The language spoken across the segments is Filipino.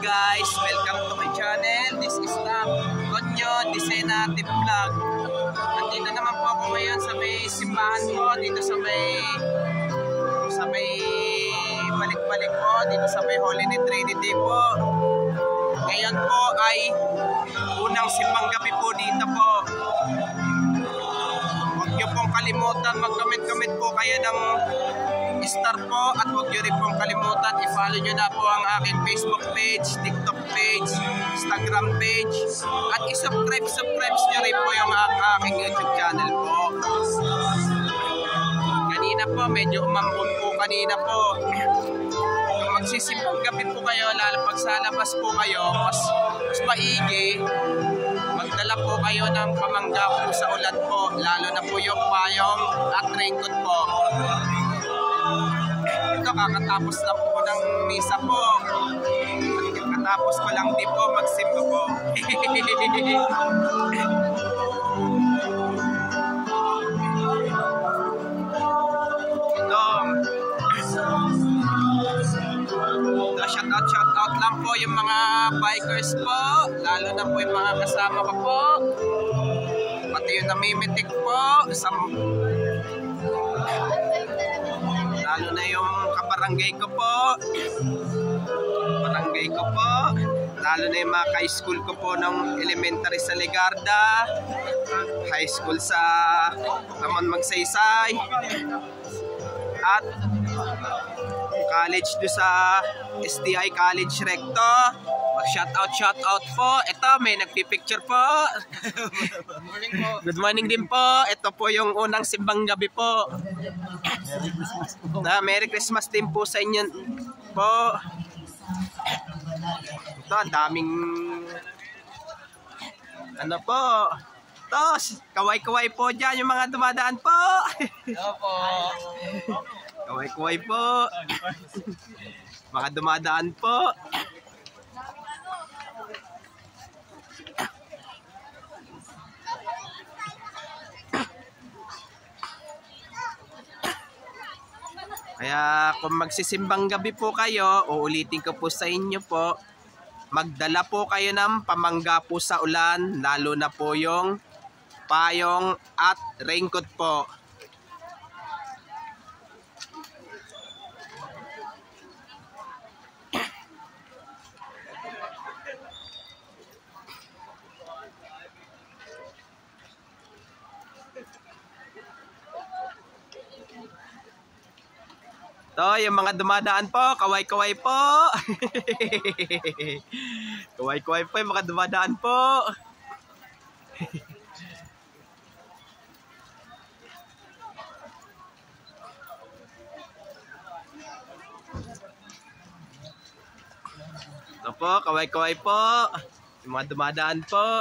guys, welcome to my channel. This is Tonyo Desenative Vlog. Nandito naman po ako ngayon sa may simbahan po, dito sa may balik-balik po, dito sa may Holy Trinity po. Ngayon po ay unang simbang gabi po dito po. Huwag nyo pong kalimutan, mag-comment-comment po kayo ng star po, at huwag nyo rin pong kalimutan i-follow nyo na po ang aking Facebook page, TikTok page, Instagram page, at i-subscribe nyo rin po yung aking YouTube channel po. Kanina po, medyo umambon po kanina po. Kung magsisimbang gabi po kayo, lalo pag sa labas po kayo, mas maigi, magdala po kayo ng pamangga po sa ulan po, lalo na po yung payong at raincoat po. Ito, kakatapos lang po ng misa po. Kakatapos ko lang din po magsimba po. Ito, shoutout lang po yung mga bikers po, lalo na po yung mga kasama ko po, pati yung namimitik po, lalo na yung kabarangay ko po, lalo na yung mga ka-school ko po ng elementary sa Legarda, high school sa Ramon Magsaysay, at college do sa STI College Recto. Shoutout po. Ito, may nagpipicture po. Good morning po. Good morning din po. Ito po yung unang simbang gabi po. Merry Christmas din po sa inyo po. Ito, ang daming ano po. Ito, kaway-kaway po dyan yung mga dumadaan po. Ito po. Kaway-kaway po. Mga dumadaan po. Kaya kung magsisimbang gabi po kayo, uulitin ko po sa inyo po, magdala po kayo ng pamangga po sa ulan, lalo na po yung payong at raincoat po. Ito, yung mga dumadaan po, kaway-kaway po. Kaway-kaway po yung mga dumadaan po. Ito po, kaway-kaway po. Yung mga dumadaan po.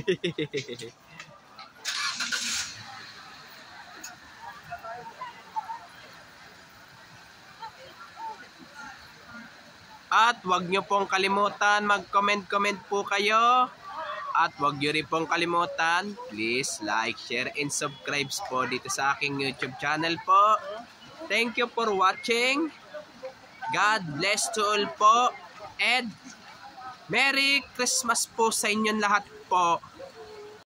At huwag nyo pong kalimutan, mag-comment po kayo. At huwag nyo rin pong kalimutan, please like, share, and subscribe po dito sa aking YouTube channel po. Thank you for watching. God bless to all po. And Merry Christmas po sa inyong lahat po.